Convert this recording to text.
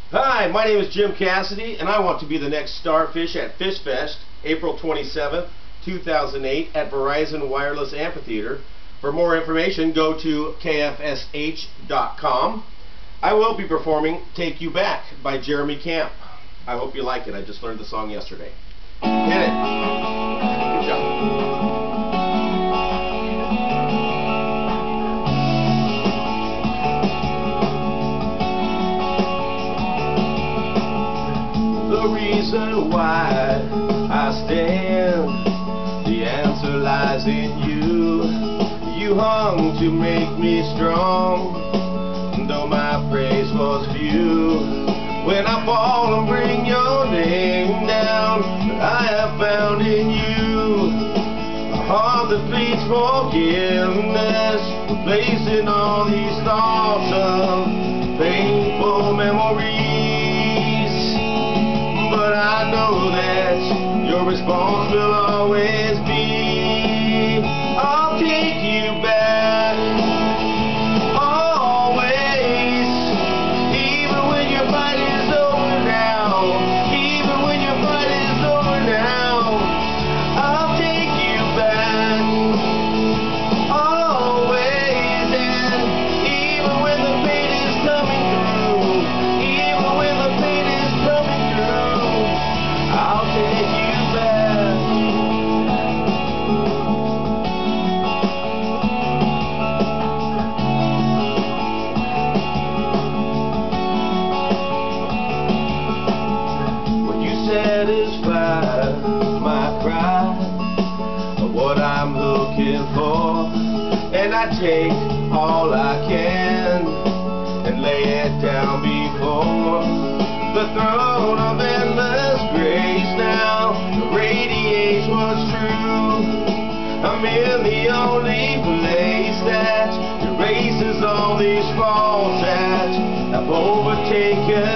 Hi, my name is Jim Cassidy, and I want to be the next starfish at Fish Fest, April 27th, 2008, at Verizon Wireless Amphitheater. For more information, go to kfsh.com. I will be performing Take You Back by Jeremy Camp. I hope you like it. I just learned the song yesterday. Hit it. Good job. The reason why I stand, the answer lies in you. You hung to make me strong, though my praise was few. When I fall and bring your name down, I have found in you a heart that pleads forgiveness, replacing all these thoughts of painful memories. But I know that your response will always be, I'll take you back, always. Even when your fight is over now, even when your fight is over now, I'll take you back, always. And even when the pain is coming through, even when the pain is coming through, I'll take you back. When you satisfy my pride of what I'm looking for, and I take all I can and lay it down before the throne of endless grace. Now radiates what's true. I'm in the only place that erases all these faults that have overtaken